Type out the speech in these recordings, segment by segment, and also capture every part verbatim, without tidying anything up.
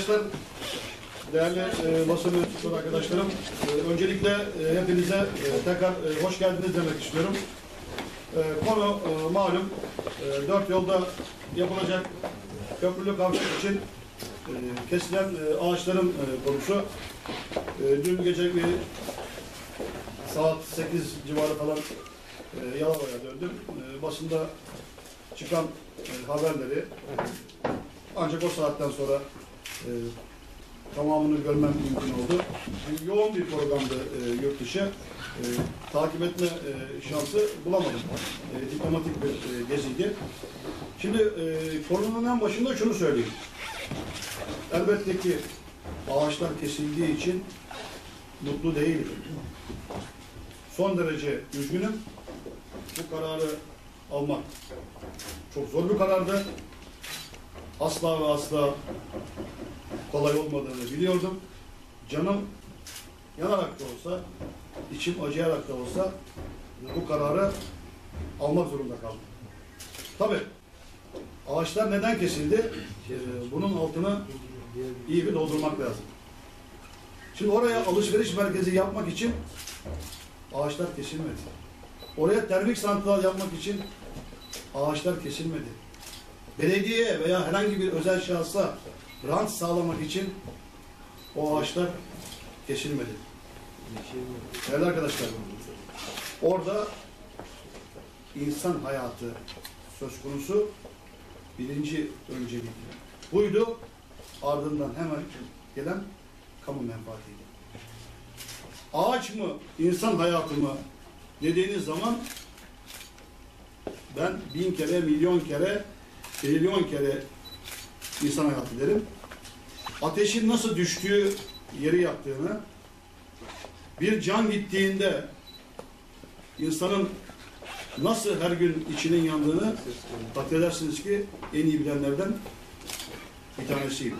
arkadaşlar, değerli e, basın mensupları arkadaşlarım, e, öncelikle e, hepinize e, tekrar e, hoş geldiniz demek istiyorum. E, konu e, malum, e, dört yolda yapılacak köprülü kavşak için e, kesilen e, ağaçların e, konusu. E, dün gece bir saat sekiz civarı falan e, Yalova'ya döndüm. E, basında çıkan e, haberleri ancak o saatten sonra e, tamamını görmem mümkün oldu. Yani yoğun bir programdı e, yurt dışı. E, takip etme e, şansı bulamadım. E, diplomatik bir e, geziydi. Şimdi e, konunun en başında şunu söyleyeyim. Elbette ki ağaçlar kesildiği için mutlu değilim. Son derece üzgünüm. Bu kararı almak çok zor bir karardı. Asla ve asla kolay olmadığını biliyordum. Canım yanarak da olsa, içim acıyarak da olsa bu kararı almak zorunda kaldım. Tabii ağaçlar neden kesildi? Ee, bunun altını iyi bir doldurmak lazım. Şimdi oraya alışveriş merkezi yapmak için ağaçlar kesilmedi. Oraya termik santral yapmak için ağaçlar kesilmedi. Belediye veya herhangi bir özel şahsa rant sağlamak için o ağaçlar kesilmedi. Değerli arkadaşlar, orada insan hayatı söz konusu, birinci öncelik buydu. Ardından hemen gelen kamu menfaatiydi. Ağaç mı, insan hayatı mı dediğiniz zaman ben bin kere, milyon kere, trilyon kere insan hayatı derim. Ateşin nasıl düştüğü yeri yaktığını, bir can gittiğinde insanın nasıl her gün içinin yandığını takdir edersiniz ki en iyi bilenlerden bir tanesiyim.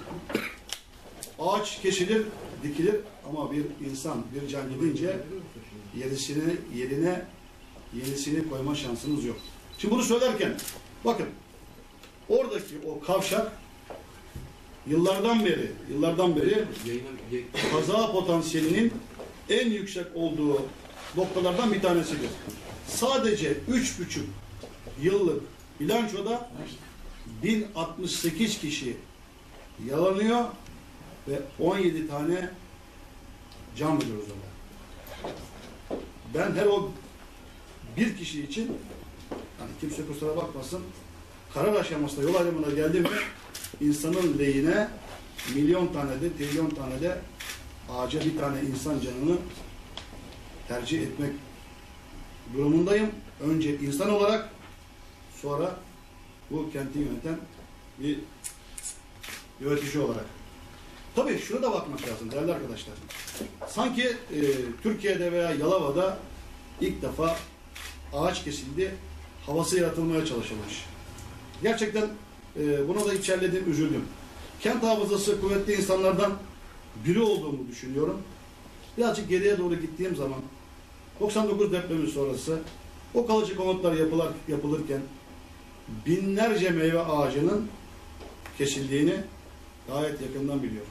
Ağaç kesilir, dikilir ama bir insan, bir can gidince yerisini, yerine yenisini koyma şansınız yok. Şimdi bunu söylerken bakın, oradaki o kavşak yıllardan beri, yıllardan beri kaza potansiyelinin en yüksek olduğu noktalardan bir tanesidir. Sadece üç buçuk yıllık bilançoda bin altmış sekiz kişi yalanıyor ve on yedi tane can veriyoruz orada. Ben her o bir kişi için, yani kimse kusura bakmasın, karar aşamasında, yol ayrımına geldi mi insanın lehine milyon tane de, trilyon tane de ağaca bir tane insan canını tercih etmek durumundayım. Önce insan olarak, sonra bu kenti yöneten bir yönetici olarak. Tabii şuna da bakmak lazım değerli arkadaşlar. Sanki e, Türkiye'de veya Yalova'da ilk defa ağaç kesildi, havası yaratılmaya çalışılmış. Gerçekten e, buna da içerledim, üzüldüm. Kent hafızası kuvvetli insanlardan biri olduğumu düşünüyorum. Birazcık geriye doğru gittiğim zaman doksan dokuz depremi sonrası o kalıcı konutlar yapılar, yapılırken binlerce meyve ağacının kesildiğini gayet yakından biliyorum.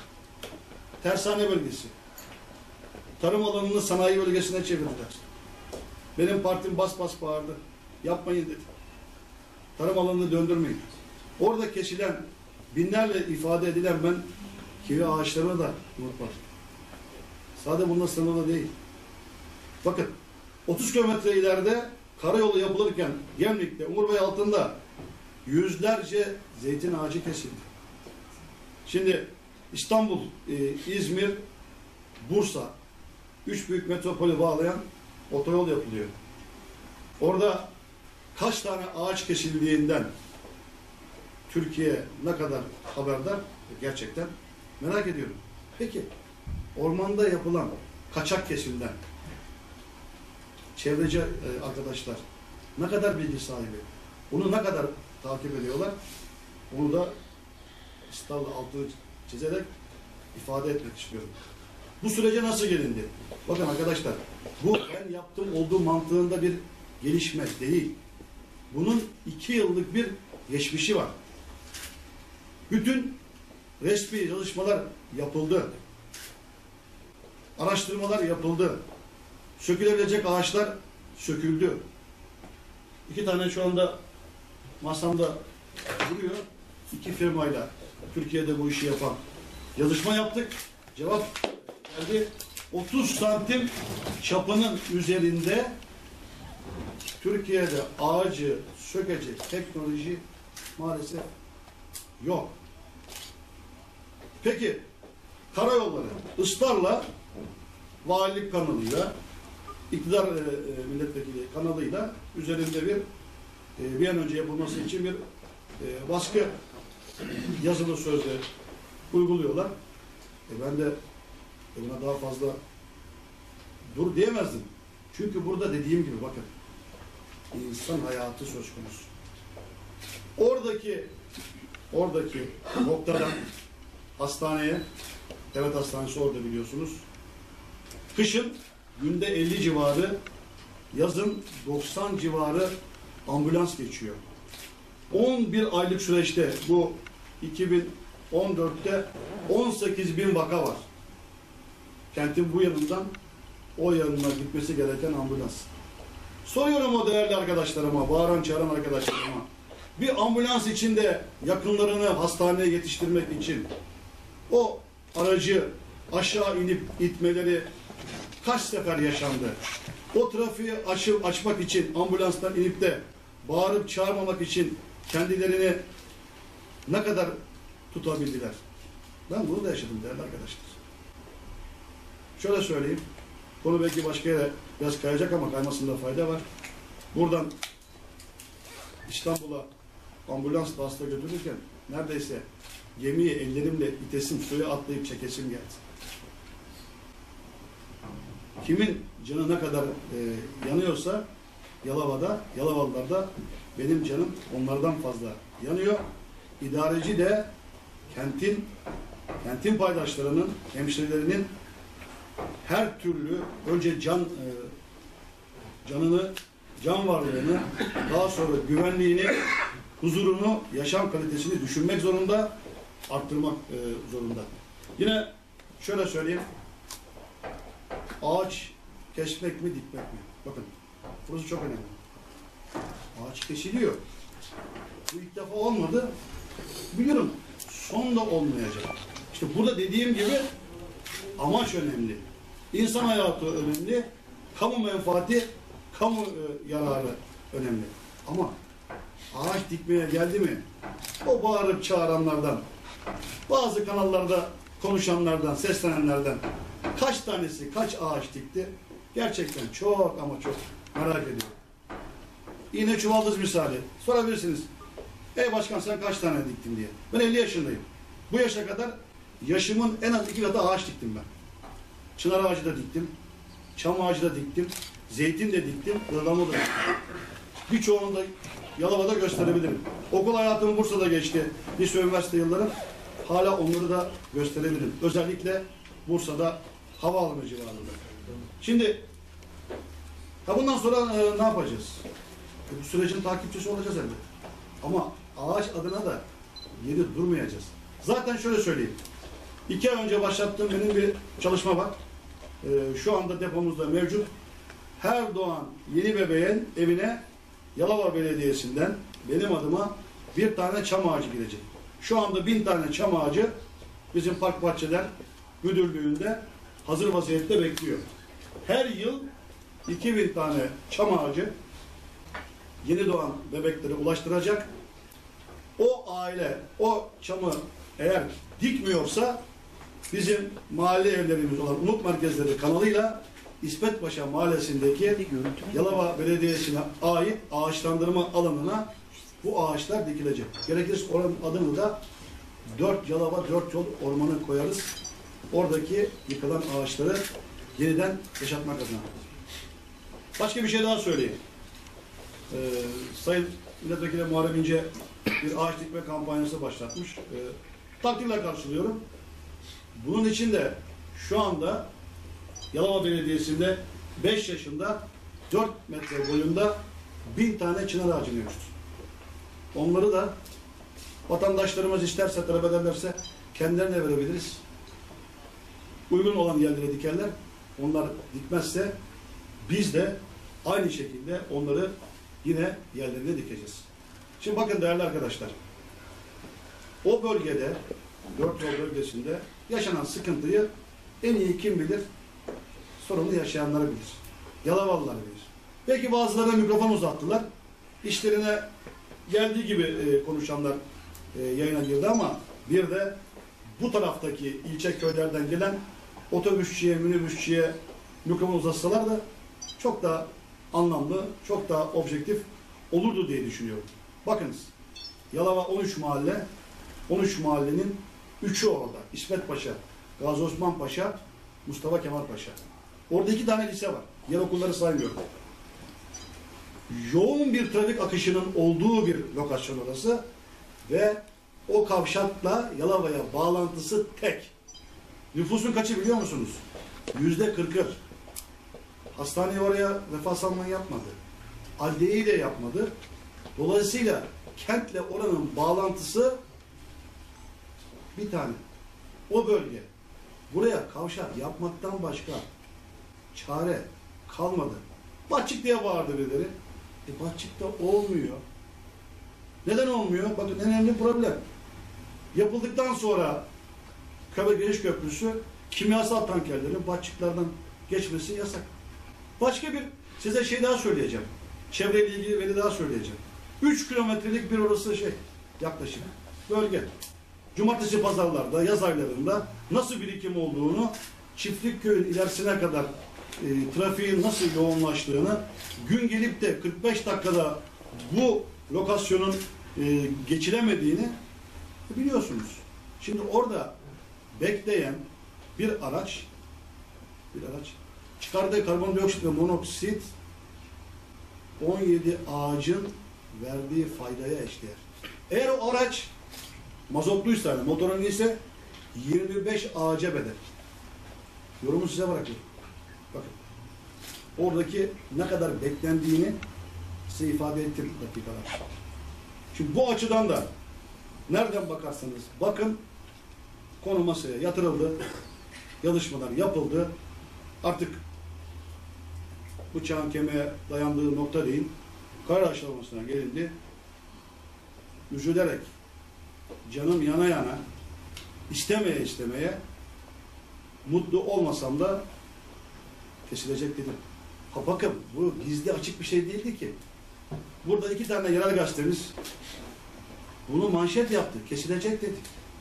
Tersane bölgesi. Tarım alanını sanayi bölgesine çevirdiler. Benim partim bas bas bağırdı. Yapmayın dedi. Tarım alanını döndürmeyin. Orada kesilen, binlerle ifade edilen ben kivi ağaçlarına da unutmadım. Sadece bununla sınırlı değil. Bakın, otuz kilometre ileride karayolu yapılırken Gemlik'te, Umur Bey altında yüzlerce zeytin ağacı kesildi. Şimdi İstanbul, e, İzmir, Bursa, üç büyük metropolü bağlayan otoyol yapılıyor. Orada kaç tane ağaç kesildiğinden Türkiye ne kadar haberdar gerçekten merak ediyorum. Peki ormanda yapılan kaçak kesimden çevreci e, arkadaşlar ne kadar bilgi sahibi? Bunu ne kadar takip ediyorlar? Onu da ısrarla altını çizerek ifade etmek istiyorum. Bu sürece nasıl gelindi? Bakın arkadaşlar, bu ben yaptığım olduğu mantığında bir gelişme değil. Bunun iki yıllık bir geçmişi var. Bütün resmi çalışmalar yapıldı. Araştırmalar yapıldı. Sökülebilecek ağaçlar söküldü. İki tane şu anda masamda duruyor. İki firmayla Türkiye'de bu işi yapan yazışma yaptık. Cevap geldi. otuz santim çapının üzerinde Türkiye'de ağacı sökecek teknoloji maalesef yok. Peki karayolları ısrarla valilik kanalıyla iktidar e, e, milletvekili kanalıyla üzerinde bir e, bir an önce yapılması için bir e, baskı yazılı sözle uyguluyorlar. E, ben de e, buna daha fazla dur diyemezdim. Çünkü burada dediğim gibi bakın insan hayatı söz konusu. Oradaki oradaki noktadan hastaneye, devlet hastanesi orada biliyorsunuz. Kışın günde elli civarı, yazın doksan civarı ambulans geçiyor. on bir aylık süreçte bu iki bin on dörtte on sekiz bin vaka var. Kentin bu yanından o yanına gitmesi gereken ambulans. Soruyorum o değerli arkadaşlarıma, bağıran çağıran arkadaşlarıma. Bir ambulans içinde yakınlarını hastaneye yetiştirmek için o aracı aşağı inip itmeleri kaç sefer yaşandı? O trafiği açıp açmak için ambulanstan inip de bağırıp çağırmamak için kendilerini ne kadar tutabildiler? Ben bunu da yaşadım değerli arkadaşlar. Şöyle söyleyeyim. Konu belki başka yere biraz kayacak ama kaymasında fayda var. Buradan İstanbul'a ambulansla hasta götürürken neredeyse gemiyi ellerimle itesim, suya atlayıp çekesim geldi. Kimin canı ne kadar e, yanıyorsa Yalova'da, Yalovalılarda benim canım onlardan fazla yanıyor. İdareci de kentin kentin paydaşlarının, hemşirelerinin her türlü önce can e, canını, can varlığını, daha sonra güvenliğini, huzurunu, yaşam kalitesini düşünmek zorunda, arttırmak e, zorunda. Yine şöyle söyleyeyim. Ağaç kesmek mi, dikmek mi? Bakın, burası çok önemli. Ağaç kesiliyor. Bu ilk defa olmadı. Biliyorum, son da olmayacak. İşte burada dediğim gibi amaç önemli. İnsan hayatı önemli. Kamu menfaati, kamu e, yararı önemli. Ama ağaç dikmeye geldi mi, o bağırıp çağıranlardan, bazı kanallarda konuşanlardan, seslenenlerden kaç tanesi kaç ağaç dikti? Gerçekten çok ama çok merak ediyorum. Yine çuvaldız misali. Sorabilirsiniz. Ey başkan sen kaç tane diktin diye. Ben elli yaşındayım. Bu yaşa kadar yaşımın en az iki katı ağaç diktim ben. Çınar ağacı da diktim. Çam ağacı da diktim. Zeytin de diktim. Ihlamur da diktim. Birçoğunu da Yalova'da gösterebilirim. Okul hayatım Bursa'da geçti. Lise üniversite yıllarım. Hala onları da gösterebilirim. Özellikle Bursa'da havaalanı civarında. Şimdi ha bundan sonra e, ne yapacağız? E, bu sürecin takipçisi olacağız elbette. Ama ağaç adına da yeri durmayacağız. Zaten şöyle söyleyeyim. İki ay önce başlattığım benim bir çalışma var. E, şu anda depomuzda mevcut. Her doğan yeni bebeğin evine Yalova Belediyesi'nden benim adıma bir tane çam ağacı gidecek. Şu anda bin tane çam ağacı bizim Park Bahçeler Müdürlüğü'nde hazır vaziyette bekliyor. Her yıl iki bin tane çam ağacı yeni doğan bebeklere ulaştıracak. O aile o çamı eğer dikmiyorsa bizim mahalle evlerimiz olan Umut Merkezleri kanalıyla İsmetpaşa Mahallesi'ndeki Yalova Belediyesi'ne ait ağaçlandırma alanına bu ağaçlar dikilecek. Gerekirse oranın adını da Dört Yalova Dört Yol Ormanı koyarız. Oradaki yıkılan ağaçları yeniden yaşatmak adına. Başka bir şey daha söyleyeyim. Ee, Sayın Milletvekili Muharrem İnce bir ağaç dikme kampanyası başlatmış. Ee, takdirle karşılıyorum. Bunun için de şu anda Yalova Belediyesi'nde beş yaşında dört metre boyunda bin tane çınar ağacı mevcut. Onları da vatandaşlarımız isterse, talep ederlerse kendilerine verebiliriz. Uygun olan yerlere dikerler. Onlar dikmezse biz de aynı şekilde onları yine yerlerine dikeceğiz. Şimdi bakın değerli arkadaşlar. O bölgede, dört yol bölgesinde yaşanan sıkıntıyı en iyi kim bilir? Sorunu yaşayanları bilir. Yalavalılar bilir. Belki bazılarına mikrofon uzattılar. İşlerine geldiği gibi e, konuşanlar e, yayına girdi ama bir de bu taraftaki ilçe köylerden gelen otobüsçüye, minibüsçüye mikrofon uzatsalar da çok daha anlamlı, çok daha objektif olurdu diye düşünüyorum. Bakınız, Yalova on üç mahalle, on üç mahallenin üçü orada. İsmet Paşa, Gazi Osman Paşa, Mustafa Kemal Paşa. Orada iki tane lise var. Yer okulları saymıyorum. Yoğun bir trafik akışının olduğu bir lokasyon orası ve o kavşakla Yalova'ya bağlantısı tek. Nüfusun kaçı biliyor musunuz? Yüzde kırkı. Hastaneyi oraya vefa salmayı yapmadı. Adliyeyi de yapmadı. Dolayısıyla kentle oranın bağlantısı bir tane. O bölge. Buraya kavşak yapmaktan başka çare kalmadı. Bahçık diye bağırdı birileri. E Bahçık'ta olmuyor. Neden olmuyor? Bakın en önemli problem. Yapıldıktan sonra Kaba Giriş Köprüsü kimyasal tankerlerin Bahçıklardan geçmesi yasak. Başka bir size şey daha söyleyeceğim. Çevreyle ilgili veri daha söyleyeceğim. üç kilometrelik bir orası şey yaklaşık bölge. Cumartesi pazarlarda, yaz aylarında nasıl birikim olduğunu, Çiftlikköy'ün ilerisine kadar e, trafiğin nasıl yoğunlaştığını, gün gelip de kırk beş dakikada bu lokasyonun e, geçilemediğini biliyorsunuz. Şimdi orada bekleyen bir araç, bir araç çıkardığı karbondioksit ve monoksit on yedi ağacın verdiği faydaya eşdeğer. Eğer o araç mazotluysa, yani motorun ise yirmi beş ağaca bedel. Yorumu size bırakıyorum. Bakın. Oradaki ne kadar beklendiğini size ifade ettim dakikalar. Şimdi bu açıdan da nereden bakarsanız bakın, konu masaya yatırıldı. Yazışmalar yapıldı. Artık bıçağın kemiğe dayandığı nokta değil. Karar aşamasına gelindi. Üzülerek, canım yana yana, istemeye istemeye, mutlu olmasam da kesilecek dedim. Ha bakın, bu gizli açık bir şey değildi ki. Burada iki tane yerel gazetemiz bunu manşet yaptı. Kesilecek dedi.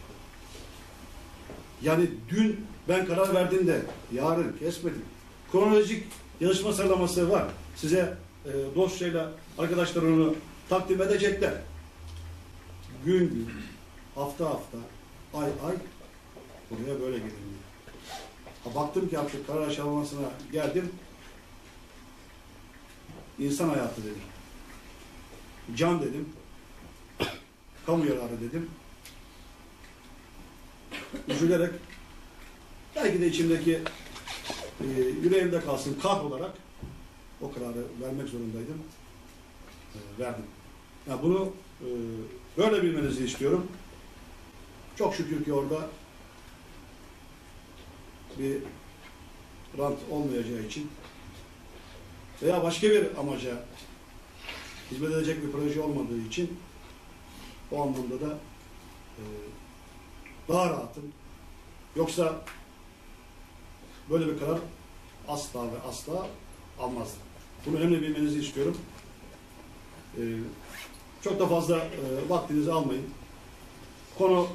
Yani dün ben karar verdiğimde yarın kesmedim. Kronolojik yarışma sıralaması var. Size e, dosyayla arkadaşlar onu takdim edecekler. Gün gün, hafta hafta, ay ay buraya böyle gelin. Ha, baktım ki artık karar aşamasına geldim. İnsan hayatı dedim. Can dedim. Kamu yararı dedim. Üzülerek belki de içimdeki e, yüreğimde kalsın kah olarak o kararı vermek zorundaydım. E, verdim. Yani bunu e, böyle bilmenizi istiyorum. Çok şükür ki orada bir rant olmayacağı için veya başka bir amaca hizmet edecek bir proje olmadığı için o anlamda da e, daha rahatım. Yoksa böyle bir karar asla ve asla almazdım. Bunu önemli bilmenizi istiyorum. Ee, çok da fazla e, vaktinizi almayın. Konu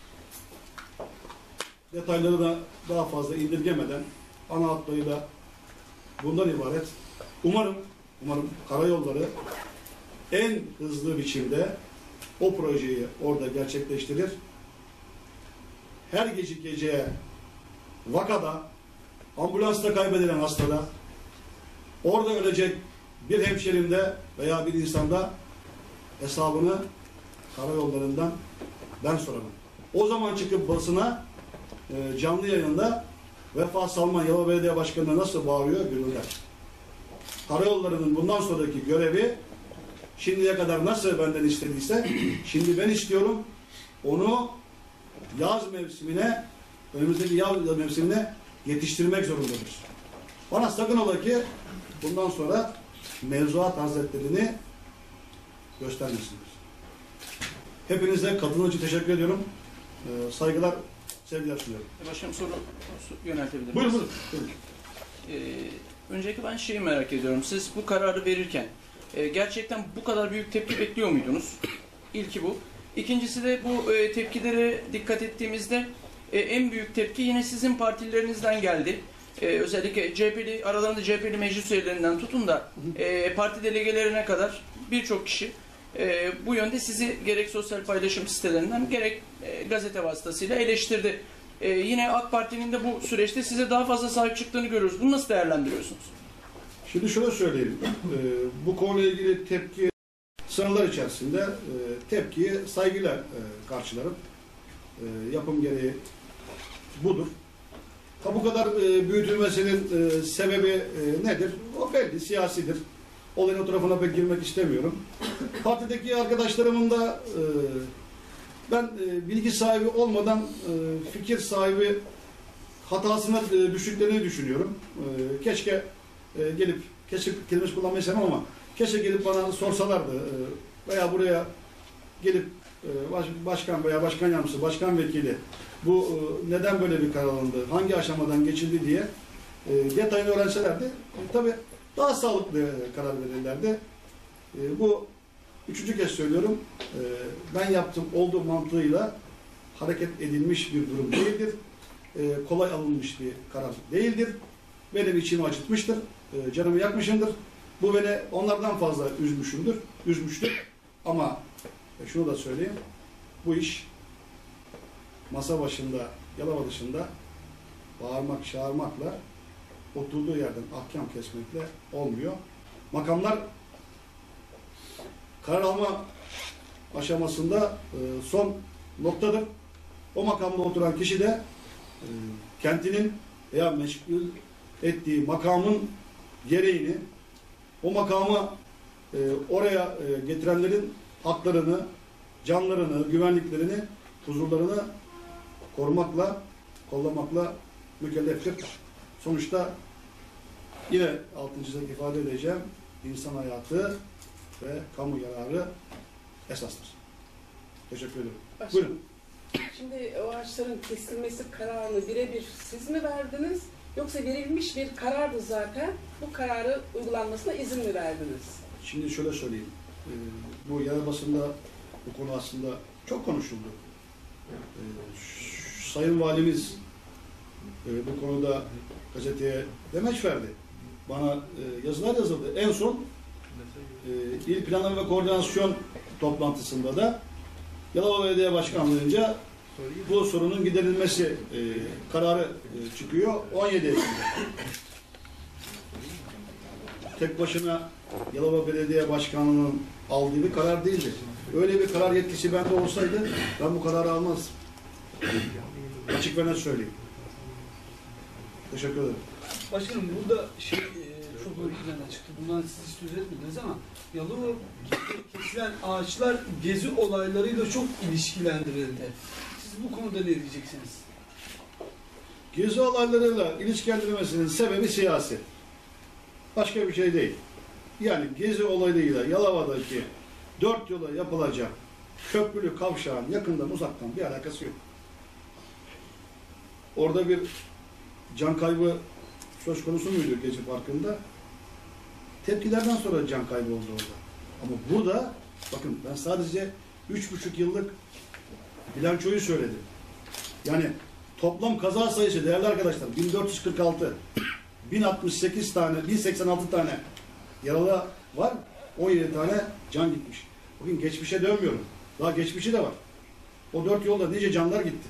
detayları da daha fazla indirgemeden ana hatlarıyla bundan ibaret. Umarım, umarım karayolları en hızlı biçimde o projeyi orada gerçekleştirir. Her gece geceye vakada, ambulansta kaybedilen hastada, orada ölecek bir hemşerimde veya bir insanda hesabını karayollarından ben sorarım. O zaman çıkıp basına e, canlı yayında Vefa Salman Yalova Belediye Başkanı'na nasıl bağırıyor görürler. Karayollarının bundan sonraki görevi şimdiye kadar nasıl benden istediyse şimdi ben istiyorum, onu yaz mevsimine, önümüzdeki yaz mevsimine yetiştirmek zorundadır. Bana sakın ola ki bundan sonra mevzuat hazretlerini göstermesinler. Hepinize katıldığınız için teşekkür ediyorum. Ee, saygılar, sevgiler sunuyorum. Başkanım soru yöneltebilir miyim? Buyurun, buyurun. buyurun. Ee, öncelikle ben şeyi merak ediyorum. Siz bu kararı verirken e, gerçekten bu kadar büyük tepki bekliyor muydunuz? İlki bu. İkincisi de bu e, tepkilere dikkat ettiğimizde e, en büyük tepki yine sizin partilerinizden geldi. E, özellikle C H P'li, aralarında C H P'li meclis üyelerinden tutun da e, parti delegelerine kadar birçok kişi e, bu yönde sizi gerek sosyal paylaşım sitelerinden gerek e, gazete vasıtasıyla eleştirdi. E, yine AK Parti'nin de bu süreçte size daha fazla sahip çıktığını görüyoruz. Bunu nasıl değerlendiriyorsunuz? Şimdi şöyle söyleyeyim. Ee, bu konuyla ilgili tepki sınırlar içerisinde e, tepkiyi saygıyla e, karşılarım. E, yapım gereği budur. Ha, bu kadar e, büyütülmesinin e, sebebi e, nedir? O belli, siyasidir. Olayın o tarafına pek girmek istemiyorum. Partideki arkadaşlarımın da e, ben e, bilgi sahibi olmadan e, fikir sahibi hatasına e, düştüklerini düşünüyorum. E, keşke e, gelip, keşke kelimesi kullanmayı sevmem ama keşke gelip bana sorsalardı e, veya buraya gelip e, baş, başkan veya başkan yardımcısı, başkan vekili bu e, neden böyle bir karar alındı, hangi aşamadan geçildi diye e, detayını öğrenselerdi. E, tabii daha sağlıklı e, karar verirlerdi. E, bu üçüncü kez söylüyorum. E, ben yaptım olduğu mantığıyla hareket edilmiş bir durum değildir. E, kolay alınmış bir karar değildir. Benim içimi acıtmıştır. E, canımı yakmışımdır. Bu beni onlardan fazla üzmüşümdür. Üzmüştür. Ama e, şunu da söyleyeyim. Bu iş masa başında, Yalova dışında bağırmak, çağırmakla oturduğu yerden ahkam kesmekle olmuyor. Makamlar karar alma aşamasında e, son noktadır. O makamda oturan kişi de e, kentinin veya meşgul ettiği makamın gereğini, o makama e, oraya e, getirenlerin haklarını, canlarını, güvenliklerini, huzurlarını korumakla, kollamakla mükelleftir. Sonuçta yine altıncı ifade edeceğim, insan hayatı ve kamu yararı esastır. Teşekkür ederim. Başka. Buyurun. Şimdi o ağaçların kesilmesi kararını birebir siz mi verdiniz? Yoksa verilmiş bir karardı zaten. Bu kararı uygulanmasına izin mi verdiniz? Şimdi şöyle söyleyeyim. Ee, bu yerel basında bu konu aslında çok konuşuldu. Ee, Sayın Valimiz e, bu konuda gazeteye demeç verdi. Bana e, yazılar yazıldı. En son e, İl Planlama ve Koordinasyon toplantısında da Yalova Belediye Başkanlığı'nca bu sorunun giderilmesi e, kararı e, çıkıyor on yedi Ekim'de. Tek başına Yalova Belediye Başkanlığı'nın aldığı bir karar değildi. Öyle bir karar yetkisi bende olsaydı ben bu kararı almazdım. Açık ve net söyleyeyim. Teşekkür ederim. Başkanım burada şey e, çok ön plana çıktı. Bundan siz hiç söz etmediniz ama Yalova kesilen ağaçlar gezi olaylarıyla çok ilişkilendirildi. Siz bu konuda ne diyeceksiniz? Gezi olaylarıyla ilişkilendirilmesinin sebebi siyasi. Başka bir şey değil. Yani gezi olaylarıyla Yalova'daki dört yola yapılacak köprülü kavşağın yakından uzaktan bir alakası yok. Orada bir can kaybı söz konusu muydu Gezi Parkı'nda? Tepkilerden sonra can kaybı oldu orada. Ama burada, bakın ben sadece üç buçuk yıllık bilançoyu söyledim. Yani toplam kaza sayısı değerli arkadaşlar bin dört yüz kırk altı, bin altmış sekiz tane, bin seksen altı tane yaralı var, on yedi tane can gitmiş. Bugün geçmişe dönmüyorum. Daha geçmişi de var. O dört yolda nice canlar gitti.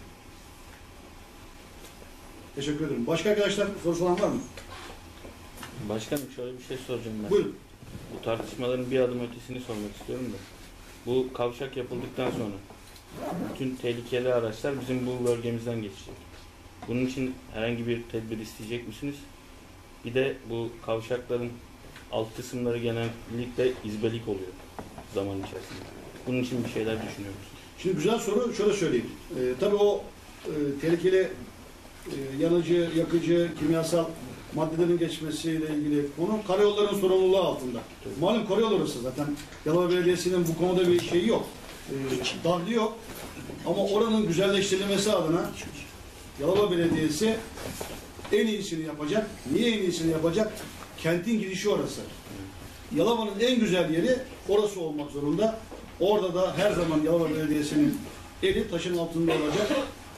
Teşekkür ederim. Başka arkadaşlar sorusu olan var mı? Başkanım şöyle bir şey soracağım ben. Buyurun. Bu tartışmaların bir adım ötesini sormak istiyorum da. Bu kavşak yapıldıktan sonra bütün tehlikeli araçlar bizim bu bölgemizden geçecek. Bunun için herhangi bir tedbir isteyecek misiniz? Bir de bu kavşakların alt kısımları genellikle izbelik oluyor zaman içerisinde. Bunun için bir şeyler düşünüyor musunuz? Şimdi güzel soru, şöyle söyleyeyim. E, tabii o e, tehlikeli, e, yanıcı, yakıcı, kimyasal maddelerin geçmesiyle ilgili konu karayolların sorumluluğu altında. Malum karayol orası zaten. Yalova Belediyesi'nin bu konuda bir şeyi yok. E, dahli yok. Ama oranın güzelleştirilmesi adına Yalova Belediyesi en iyisini yapacak. Niye en iyisini yapacak? Kentin girişi orası. Yalova'nın en güzel yeri orası olmak zorunda. Orada da her zaman Yalova Belediyesi'nin eli taşın altında olacak.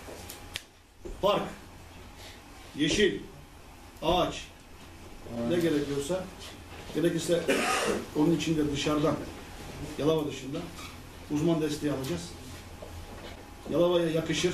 Park, yeşil, ağaç, ne gerekiyorsa, gerekirse onun içinde dışarıdan, Yalova dışında uzman desteği alacağız. Yalova'ya yakışır,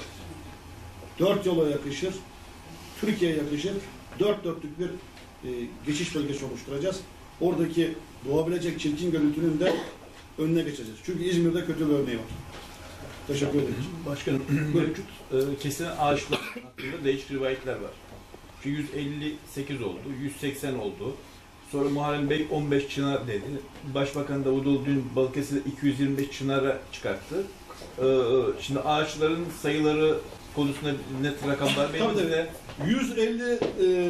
dört yola yakışır, Türkiye'ye yakışır, dört dörtlük bir e, geçiş bölgesi oluşturacağız. Oradaki doğabilecek çirkin görüntünün de önüne geçeceğiz. Çünkü İzmir'de kötü bir örneği var. Teşekkür ederim. Başkanım, mevcut e, kesilen ağaçlar hakkında değişik rivayetler var. Şu yüz elli sekiz oldu, yüz seksen oldu. Sonra Muharrem Bey on beş çınar dedi. Başbakan Davutoğlu dün Balıkesir'de iki yüz yirmi beş çınara çıkarttı. E, şimdi ağaçların sayıları konusunda net rakamlar Tabii belli de. yüz elli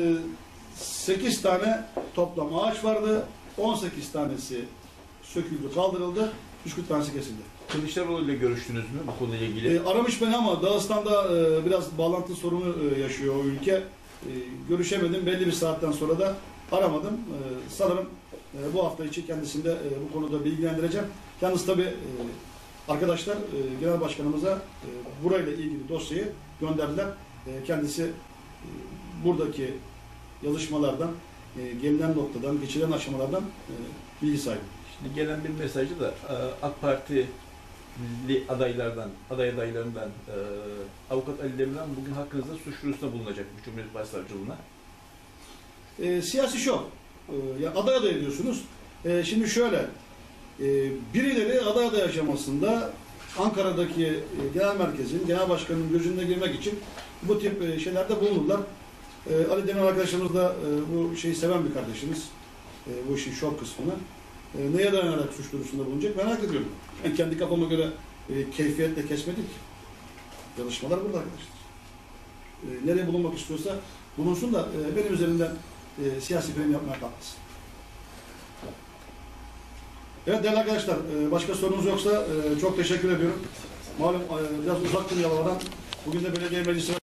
sekiz tane toplam ağaç vardı. on sekiz tanesi söküldü, kaldırıldı. üç kırk tanesi kesildi. Kılıçdaroğlu ile görüştünüz mü bu konuyla ilgili? E, aramış beni ama Dağıstan'da e, biraz bağlantı sorunu e, yaşıyor o ülke. E, görüşemedim. Belli bir saatten sonra da aramadım. E, sanırım e, bu hafta içi kendisinde e, bu konuda bilgilendireceğim. Yalnız tabii e, arkadaşlar e, Genel Başkanımıza e, burayla ilgili dosyayı gönderdiler. E, kendisi e, buradaki yazışmalardan, e, gelinen noktadan, geçilen aşamalardan e, bilgi sahibi. Şimdi gelen bir mesajı da e, AK Partili adaylardan, aday adaylarından e, Avukat Ali Demirhan bugün hakkınızda suç duyurusunda bulunacak bu Cumhuriyet Başsavcılığına. E, siyasi şov. E, ya aday aday ediyorsunuz. E, şimdi şöyle, e, birileri aday aday aşamasında Ankara'daki e, genel merkezin, genel başkanının gözünde girmek için bu tip e, şeylerde bulunurlar. E, Ali Demir arkadaşımız da e, bu şeyi seven bir kardeşimiz. E, bu işin şov kısmını. E, neye dayanarak suç duyurusunda bulunacak merak ediyorum. Ben kendi kafama göre e, keyfiyetle kesmedim ki. Çalışmalar burada arkadaşlar. E, nereye bulunmak istiyorsa bulunsun da e, benim üzerimden e, siyasi film yapmaya kalkmasın. Evet değerli arkadaşlar, e, başka sorunuz yoksa e, çok teşekkür ediyorum. Malum e, biraz uzaktım Yalova'dan. Bugün de belediye meclisi